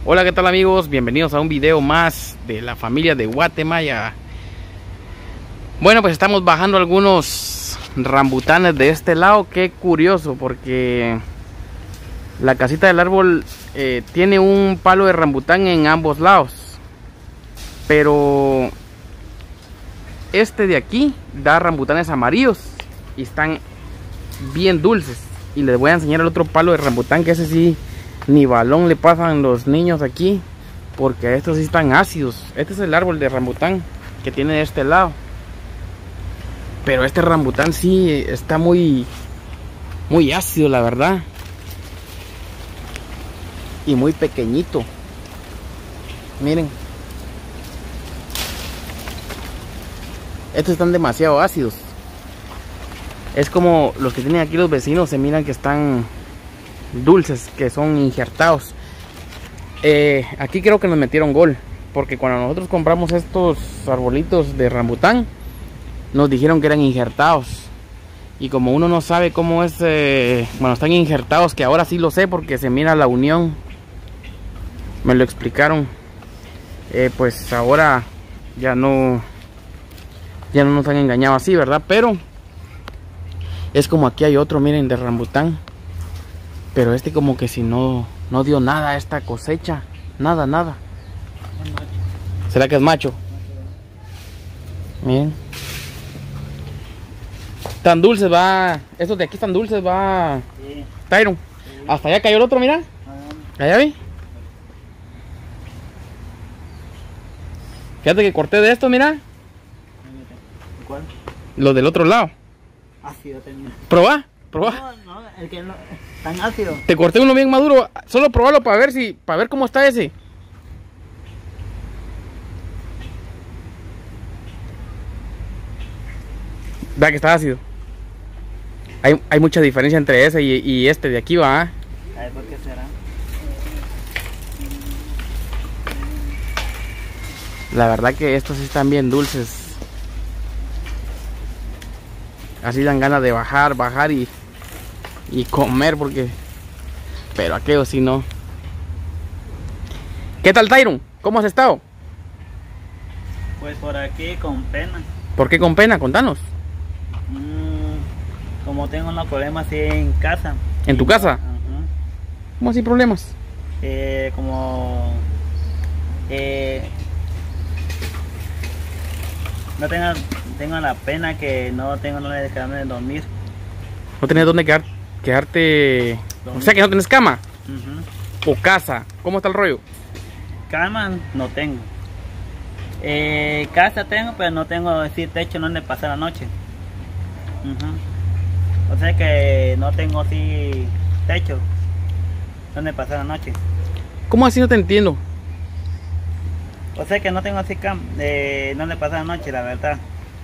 Hola, ¿qué tal amigos? Bienvenidos a un video más de la familia de Guatemala. Bueno, pues estamos bajando algunos rambutanes de este lado. Qué curioso, porque la casita del árbol tiene un palo de rambután en ambos lados, pero este de aquí da rambutanes amarillos y están bien dulces. Y les voy a enseñar el otro palo de rambután, que ese sí ni balón le pasan los niños aquí, porque estos sí están ácidos. Este es el árbol de rambután que tiene de este lado, pero este rambután sí está muy ácido, la verdad, y muy pequeñito. Miren, estos están demasiado ácidos. Es como los que tienen aquí los vecinos, se miran que están dulces, que son injertados. Aquí creo que nos metieron gol, porque cuando nosotros compramos estos arbolitos de rambután, nos dijeron que eran injertados. Y como uno no sabe cómo es, bueno, están injertados, que ahora sí lo sé porque se mira la unión, me lo explicaron. Pues ahora ya no nos han engañado así, ¿verdad? Pero es como aquí hay otro, miren, de rambután, pero este como que si no dio nada a esta cosecha. Nada. ¿Será que es macho? Miren, tan dulces va. Estos de aquí están dulces, va. Sí. Tyron, sí. Hasta allá cayó el otro, mira. Allá vi. Fíjate que corté de esto, mira. ¿Cuál? Los del otro lado. Ácido tenía. Probá. No, el que no, tan ácido. Te corté uno bien maduro, solo probarlo para ver cómo está ese. Vea que está ácido. Hay mucha diferencia entre ese y este de aquí, va. A ver, ¿por qué será? La verdad que estos sí están bien dulces. Así dan ganas de bajar y comer, porque... Pero aquello sí no. ¿Qué tal, Tyron? ¿Cómo has estado? Pues por aquí con pena. ¿Por qué con pena? Contanos. Como tengo unos problemas así en casa. ¿En tu casa? ¿Cómo así problemas? No tengo la pena que no tengo donde quedarme de dormir. ¿No tenés dónde quedarte? O sea que no tenés cama. O casa. ¿Cómo está el rollo? Cama no tengo. Casa tengo, pero no tengo así techo donde pasar la noche. O sea que no tengo así techo donde pasar la noche. ¿Cómo así? No te entiendo. O sea que no tengo así donde pasar la noche, la verdad.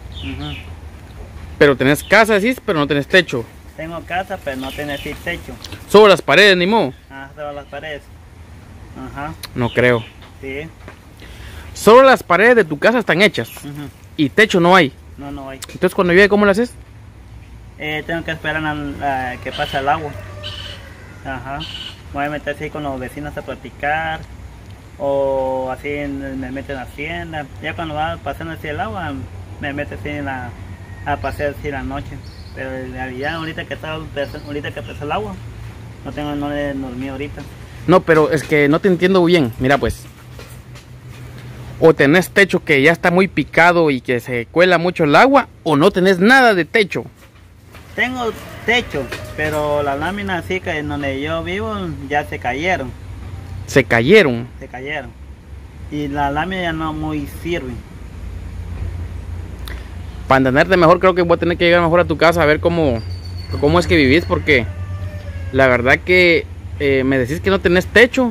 Pero tenés casa, decís, pero no tenés techo. Tengo casa, pero no tengo así techo. Sobre las paredes, ni modo. Sobre las paredes. No creo. Sí. Solo las paredes de tu casa están hechas. Y techo no hay. No hay. Entonces cuando llueve, ¿cómo lo haces? Tengo que esperar a que pase el agua. Voy a meterse ahí con los vecinos a platicar. O así me meto en la hacienda. Ya cuando va pasando así el agua, me meto así a pasear así la noche. Pero en realidad ahorita que empezó el agua, no le dormí ahorita. No, pero es que no te entiendo bien. Mira pues, o tenés techo que ya está muy picado y que se cuela mucho el agua, o no tenés nada de techo. Tengo techo, pero las láminas así que en donde yo vivo ya se cayeron. ¿Se cayeron? Se cayeron. Y las láminas ya no muy sirven. Para entenderte mejor, creo que voy a tener que llegar mejor a tu casa a ver cómo es que vivís, porque la verdad que me decís que no tenés techo.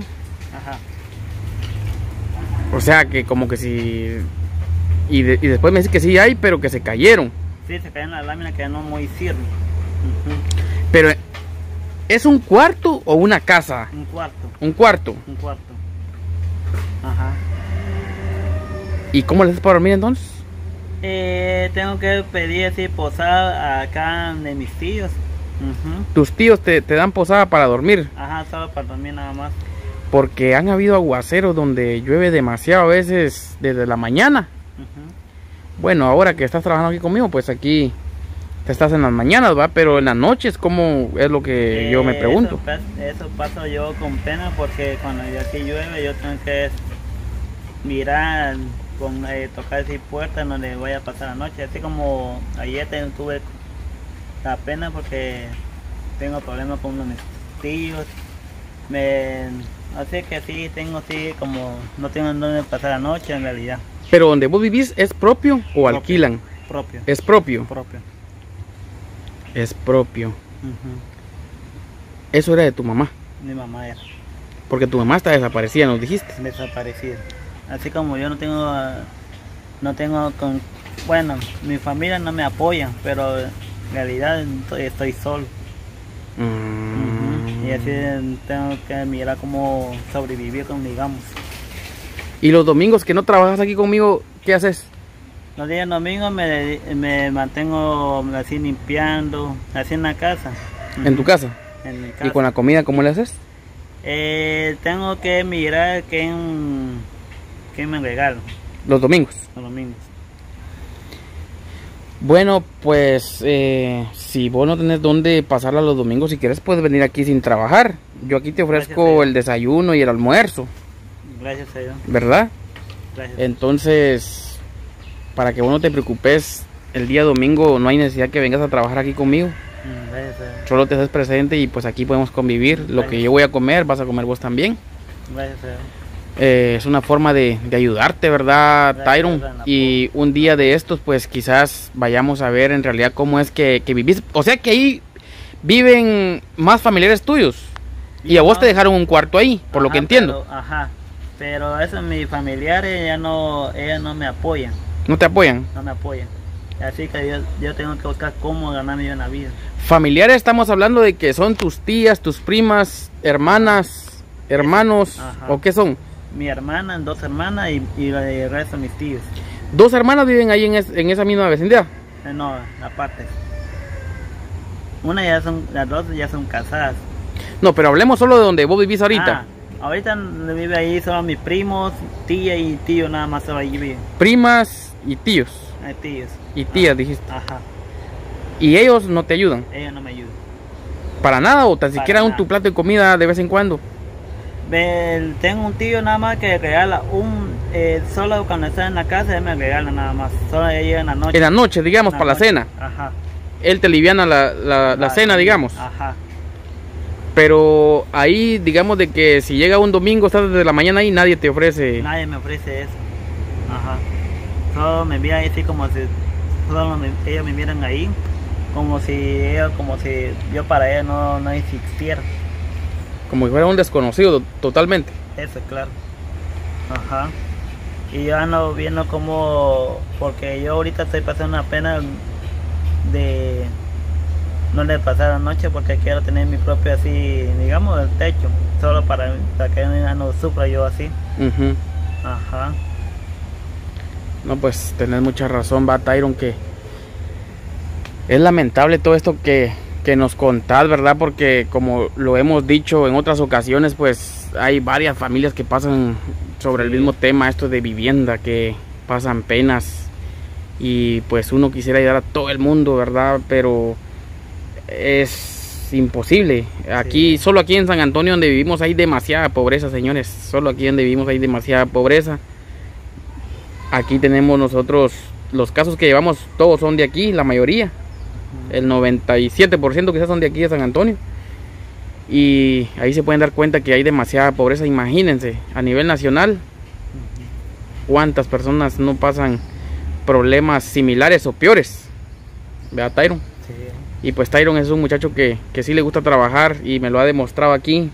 O sea que como que si... Y después me decís que sí hay, pero que se cayeron. Sí, se cayeron las láminas que ya no muy sirven. Pero ¿es un cuarto o una casa? Un cuarto. ¿Un cuarto? Un cuarto. ¿Y cómo les haces para dormir entonces? Tengo que pedir así posada acá de mis tíos. Tus tíos te dan posada para dormir. Solo para dormir nada más. porque han habido aguaceros donde llueve demasiado a veces desde la mañana. Bueno, ahora que estás trabajando aquí conmigo, pues aquí te estás en las mañanas, ¿va? Pero en las noches, ¿cómo es lo que yo me pregunto? Eso paso yo con pena porque cuando aquí llueve yo tengo que mirar, tocar esa puerta donde voy a pasar la noche. Así como ayer tuve la pena porque tengo problemas con uno de mis tíos. Así que sí, como no tengo dónde pasar la noche en realidad. Pero donde vos vivís, ¿es propio o alquilan? Propio. ¿Es propio? Propio. Es propio. Eso era de tu mamá. Mi mamá era. Porque tu mamá está desaparecida, nos dijiste. Desaparecida. Así como yo bueno, mi familia no me apoya, pero en realidad estoy solo. Y así tengo que mirar cómo sobrevivir, digamos. ¿Y los domingos que no trabajas aquí conmigo, qué haces? Los días domingos me mantengo así limpiando, así en la casa. ¿En tu casa? En mi casa. ¿Y con la comida cómo le haces? Tengo que mirar quién me regala. Los domingos. Los domingos. Bueno, pues si vos no tenés dónde pasarla los domingos, si quieres puedes venir aquí sin trabajar. Yo aquí te ofrezco el desayuno y el almuerzo. Gracias a Dios. ¿Verdad? Gracias. Entonces, para que vos no te preocupes, el día domingo no hay necesidad que vengas a trabajar aquí conmigo. Gracias a Dios. Solo te haces presente y pues aquí podemos convivir. Lo que yo voy a comer, vas a comer vos también. Gracias a Dios. Es una forma de ayudarte, ¿verdad, Tyron? Y un día de estos, pues quizás vayamos a ver en realidad cómo es que vivís. O sea que ahí viven más familiares tuyos. Y a vos te dejaron un cuarto ahí, por lo que entiendo. Pero eso, mis familiares ellas no me apoyan. ¿No te apoyan? No me apoyan. Así que yo tengo que buscar cómo ganarme una vida. Familiares, estamos hablando de que son tus tías, tus primas, hermanas, hermanos, ¿o qué son? Mi hermana, 2 hermanas y el resto de mis tíos. 2 hermanas viven ahí en esa misma vecindad. No, aparte. Las 2 ya son casadas. No, pero hablemos solo de donde vos vivís ahorita. Ahorita vive ahí solo mis primos, tía y tío, nada más solo ahí viven. Primas y tíos. Tíos. Y tías, dijiste. Ajá. ¿Y ellos no te ayudan? Ellos no me ayudan. ¿Para nada o tan siquiera tu plato de comida de vez en cuando? Tengo un tío nada más que regala solo cuando está en la casa él me regala nada más, solo ella en la noche. En la noche, digamos, para la cena. Ajá. Él te aliviana la cena, digamos. Ajá. Pero ahí, digamos de que si llega un domingo, estás desde la mañana ahí, nadie te ofrece. Nadie me ofrece eso. Ajá. Solo me miran así como si ellos me miran ahí, como si yo para ella no existiera. Como si fuera un desconocido totalmente. Eso, claro. Ajá. Y yo ando viendo porque yo ahorita estoy pasando una pena de no le pasar la noche porque quiero tener mi propio así, digamos, el techo, solo para que no sufra yo así. Ajá. No, pues tenés mucha razón, va, Tyron, que es lamentable todo esto que nos contás, ¿verdad? Porque como lo hemos dicho en otras ocasiones, pues hay varias familias que pasan sobre el mismo tema, esto de vivienda, que pasan penas y pues uno quisiera ayudar a todo el mundo, ¿verdad? Pero es imposible. Aquí, solo aquí en San Antonio donde vivimos hay demasiada pobreza, señores. Solo aquí donde vivimos hay demasiada pobreza. Aquí tenemos nosotros, los casos que llevamos todos son de aquí, la mayoría. El 97% quizás son de aquí de San Antonio. Y ahí se pueden dar cuenta que hay demasiada pobreza. Imagínense, a nivel nacional, cuántas personas no pasan problemas similares o peores. ¿Verdad, Tyron? Sí. Y pues Tyron es un muchacho que sí le gusta trabajar y me lo ha demostrado aquí.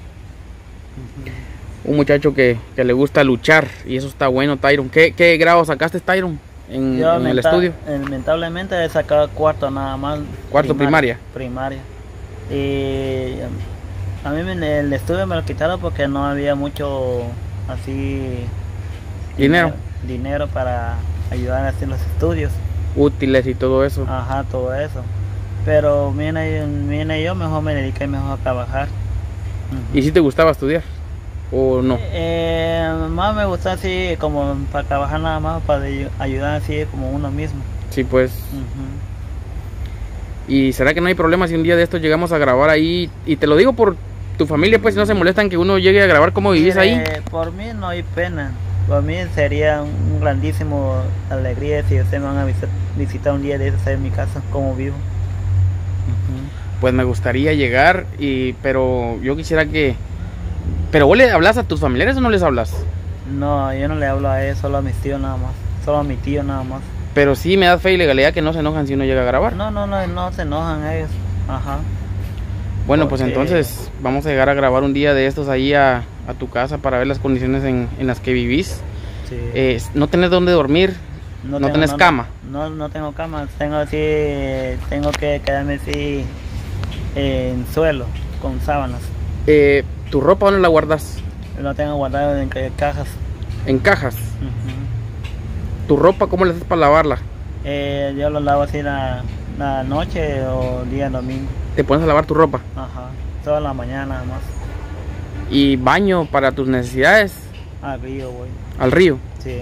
Un muchacho que le gusta luchar y eso está bueno, Tyron. ¿Qué grado sacaste, Tyron? En el estudio. Lamentablemente he sacado cuarto nada más. ¿Cuarto primaria? Primaria. Y a mí el estudio me lo quitaron porque no había mucho así dinero para ayudar a hacer los estudios. Útiles y todo eso. Ajá, todo eso. Pero mira yo mejor me dediqué mejor a trabajar. ¿Y si te gustaba estudiar? o no? Más me gusta así como para trabajar nada más, para ayudar así como uno mismo. Sí, pues. Ujú. ¿Y será que no hay problema si un día de estos llegamos a grabar ahí? Y te lo digo por tu familia, pues, si no se molestan que uno llegue a grabar cómo vivís ahí. Por mí no hay pena. Por mí sería un grandísimo alegría si ustedes me van a visitar un día de esos en mi casa, como vivo. Ujú. Pues me gustaría llegar, pero yo quisiera que... ¿Pero vos le hablas a tus familiares o no les hablas? No, yo no le hablo a él, solo a mis tíos nada más. Solo a mi tío nada más. Pero sí me da fe y legalidad que no se enojan si uno llega a grabar. No se enojan ellos. Ajá. Bueno, pues Porque- entonces vamos a llegar a grabar un día de estos ahí a tu casa para ver las condiciones en las que vivís. Sí. No tenés dónde dormir, no tenés cama. No tengo cama, tengo que quedarme así en suelo, con sábanas. ¿Tu ropa dónde la guardas? Lo tengo guardado en cajas. En cajas. Ujú. ¿Tu ropa cómo le haces para lavarla? Yo lo lavo así la noche o día domingo. Te pones a lavar tu ropa. Ajá. Toda la mañana nada más. Y baño para tus necesidades Al río voy. al río. Sí.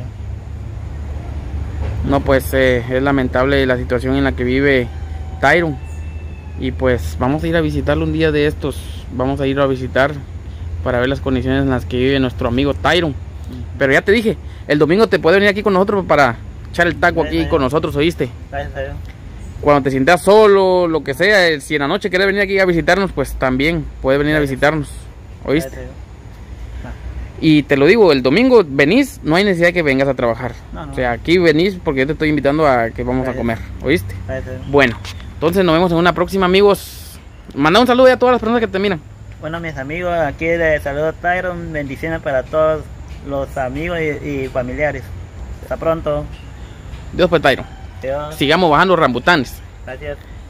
No, pues es lamentable la situación en la que vive Tyron. Y pues vamos a ir a visitarlo un día de estos. Vamos a ir a visitar para ver las condiciones en las que vive nuestro amigo Tyron. Pero ya te dije, el domingo te puedes venir aquí con nosotros para echar el taco aquí con nosotros, ¿oíste? Gracias a Dios. Cuando te sientas solo, lo que sea, si en la noche quieres venir aquí a visitarnos, pues también puedes venir a visitarnos, ¿oíste? Gracias a Dios. Y te lo digo, el domingo venís, no hay necesidad de que vengas a trabajar. No. O sea, aquí venís porque yo te estoy invitando a que vamos a comer, ¿oíste? Gracias a Dios. Bueno, entonces nos vemos en una próxima, amigos. Manda un saludo ya a todas las personas que te miran. Bueno, mis amigos, aquí les saludo Tyron. Bendiciones para todos los amigos y familiares. Hasta pronto. Dios pues, Tyron. Adiós. Sigamos bajando rambutanes. Gracias.